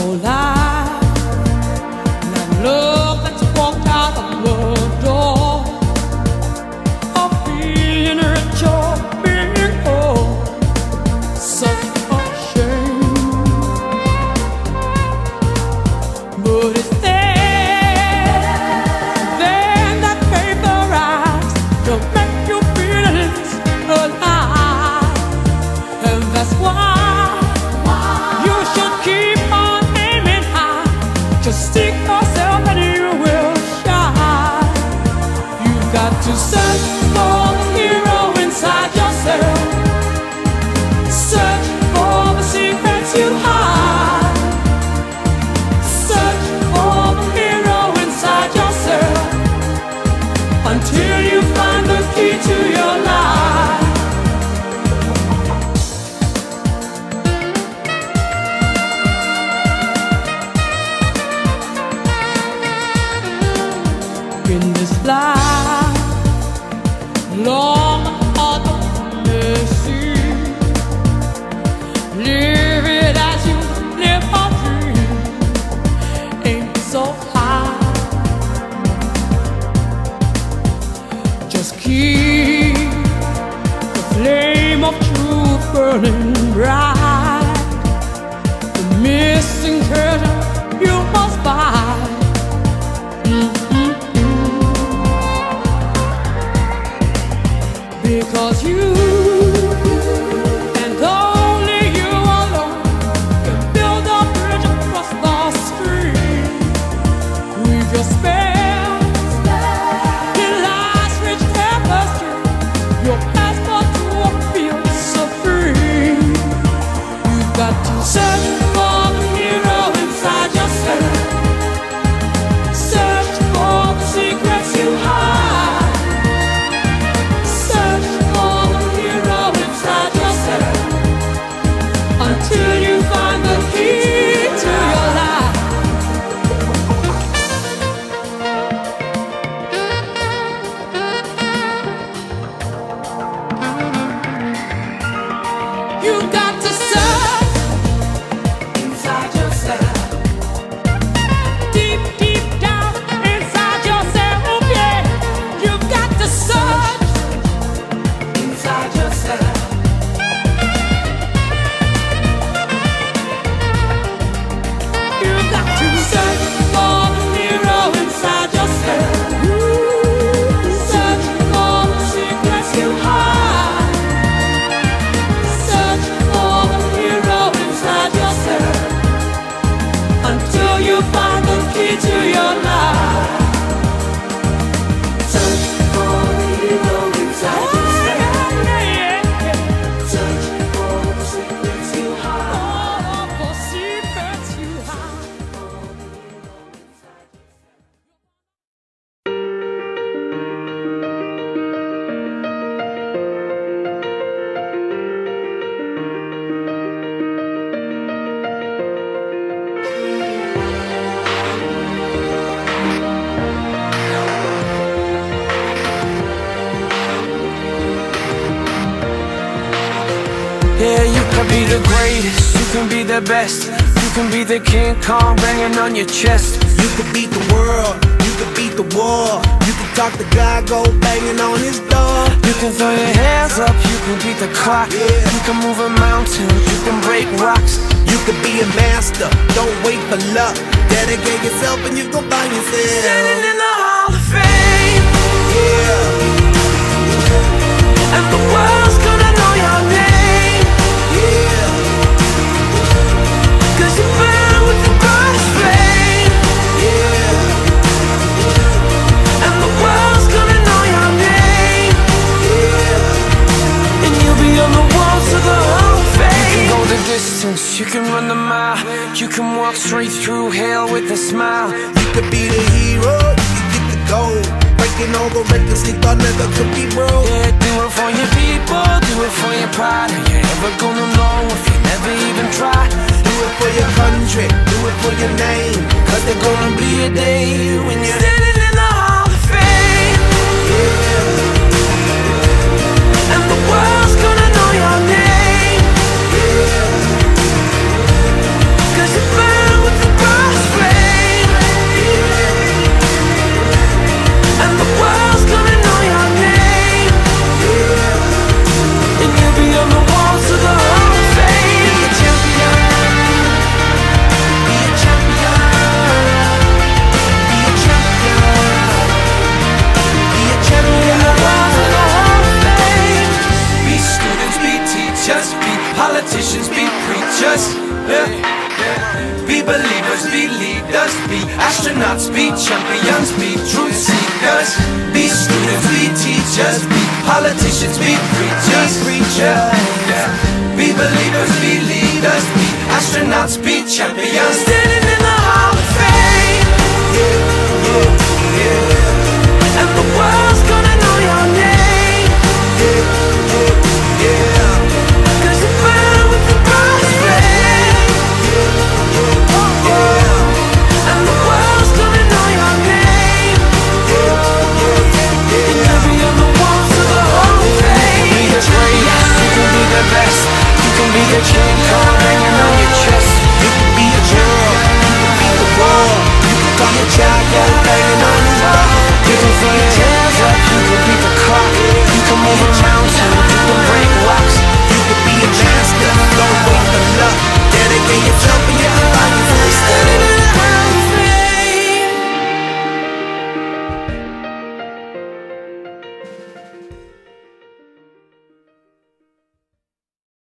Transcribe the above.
life. That love that's walked out of the door, of being rich or being poor, such a shame. But it's there that vaporized to make your feelings alive, and that's why you should keep on aiming high. Just seek yourself and you will shine. You've got to search for the hero inside yourself. Search for the secrets you hide. Search for the hero inside yourself until you find the key to your life. In this life, long and hard to see, live it as you live a dream, ain't so high. Just keep the flame of truth burning bright. The missing treasure you must find. Because you and only you alone can build a bridge across the stream. Weave your spells in life's rich tapestry, your passport to a field so free. You've got to search for the hero inside yourself. Search for the secrets you hide. Until you find the key to your life. You've got to search inside yourself. Deep, deep down inside yourself, yeah. You've got to search inside yourself. Search for the hero inside yourself. Search for the secrets you hide. Search for the hero inside yourself until you find the key to your life. Search for the hero inside yourself. Search for the secrets you hide. For secrets you hide. Yeah, you can be the greatest, you can be the best, you can be the King Kong banging on your chest. You could beat the world, you could beat the war. You can talk to God, go banging on his door. You can throw your hands up, you can beat the clock. You can move a mountain, you can break rocks. You could be a master, don't wait for luck. Dedicate yourself and you gon' find yourself standing in the Hall of Fame. Yeah. And the world's gonna know your name. Yeah. 'Cause you burn with the brightest flame. Yeah. And the world's gonna know your name. Yeah. And you'll be on the walls of the Hall of Fame. You can go the distance, you can run the mile. You can walk straight through hell with a smile. You could be the hero, you can get the gold. Breaking all the records they thought never could be broke. Yeah, do it for your people, do it for your pride. Are you ever gonna know if you never even try? Do it for your country, do it for your name. 'Cause there's gonna be a day when you're standing in the Hall of Fame. Yeah. And the world's gonna know your name. Yeah. 'Cause you burn with the Be believers, be leaders, be astronauts, be champions, be truth seekers. Be students, be teachers, be politicians, be preachers. Yeah. Be believers, be leaders, be astronauts, be champions.